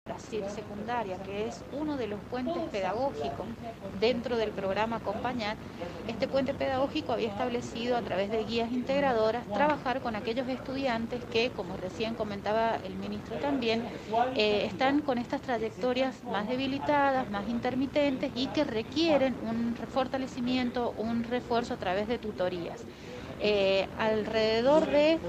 Brasil Secundaria, que es uno de los puentes pedagógicos dentro del programa Acompañar. Este puente pedagógico había establecido a través de guías integradoras trabajar con aquellos estudiantes que, como recién comentaba el ministro también, están con estas trayectorias más debilitadas, más intermitentes y que requieren un fortalecimiento, un refuerzo a través de tutorías. Alrededor de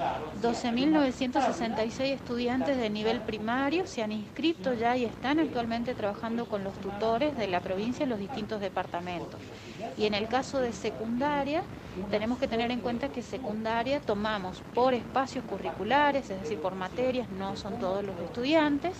12.966 estudiantes de nivel primario se han inscrito ya y están actualmente trabajando con los tutores de la provincia en los distintos departamentos. Y en el caso de secundaria, tenemos que tener en cuenta que secundaria tomamos por espacios curriculares, es decir, por materias, no son todos los estudiantes.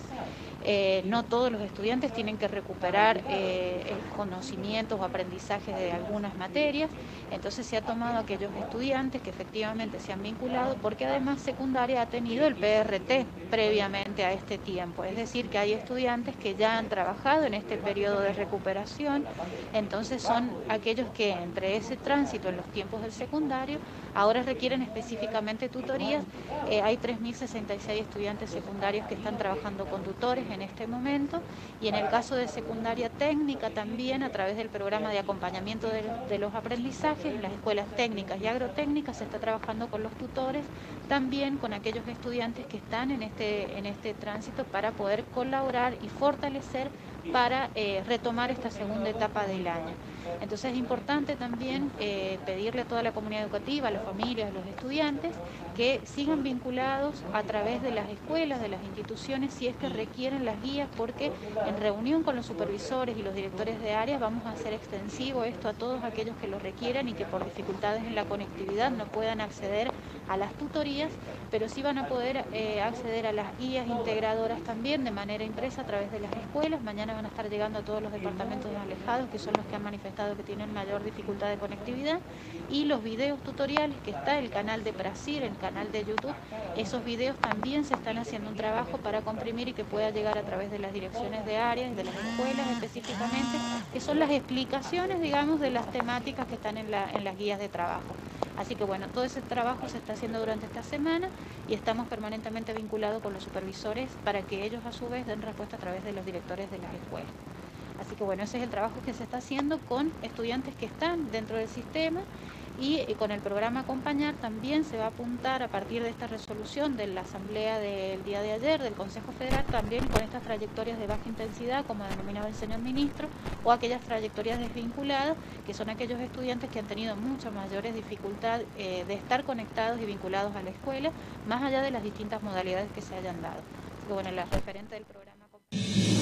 No todos los estudiantes tienen que recuperar conocimientos o aprendizajes de algunas materias, entonces se ha tomado a aquellos estudiantes que efectivamente se han vinculado, porque además secundaria ha tenido el PRT previamente a este tiempo, es decir, que hay estudiantes que ya han trabajado en este periodo de recuperación, entonces son aquellos que entre ese tránsito en los tiempos del secundario ahora requieren específicamente tutorías. Hay 3.066 estudiantes secundarios que están trabajando con tutores en este momento, y en el caso de secundaria técnica también a través del programa de acompañamiento de los aprendizajes, en las escuelas técnicas y agrotécnicas se está trabajando con los tutores, también con aquellos estudiantes que están en este tránsito para poder colaborar y fortalecer para retomar esta segunda etapa del año. Entonces es importante también pedirle a toda la comunidad educativa, a las familias, a los estudiantes, que sigan vinculados a través de las escuelas, de las instituciones, si es que requieren las guías, porque en reunión con los supervisores y los directores de áreas vamos a hacer extensivo esto a todos aquellos que lo requieran y que por dificultades en la conectividad no puedan acceder a las tutorías, pero sí van a poder acceder a las guías integradoras también de manera impresa a través de las escuelas. Mañana van a estar llegando a todos los departamentos alejados, que son los que han manifestado que tienen mayor dificultad de conectividad, y los videos tutoriales, que está el canal de Brasir, el canal de YouTube, esos videos también se están haciendo un trabajo para comprimir y que pueda llegar a través de las direcciones de áreas, de las escuelas específicamente, que son las explicaciones, digamos, de las temáticas que están en las guías de trabajo. Así que bueno, todo ese trabajo se está haciendo durante esta semana y estamos permanentemente vinculados con los supervisores para que ellos a su vez den respuesta a través de los directores de las escuelas. Así que bueno, ese es el trabajo que se está haciendo con estudiantes que están dentro del sistema, y con el programa Acompañar también se va a apuntar a partir de esta resolución de la asamblea del día de ayer del Consejo Federal, también con estas trayectorias de baja intensidad, como denominaba el señor ministro, o aquellas trayectorias desvinculadas, que son aquellos estudiantes que han tenido muchas mayores dificultades de estar conectados y vinculados a la escuela, más allá de las distintas modalidades que se hayan dado. Así que bueno, la referente del programa Acompañar.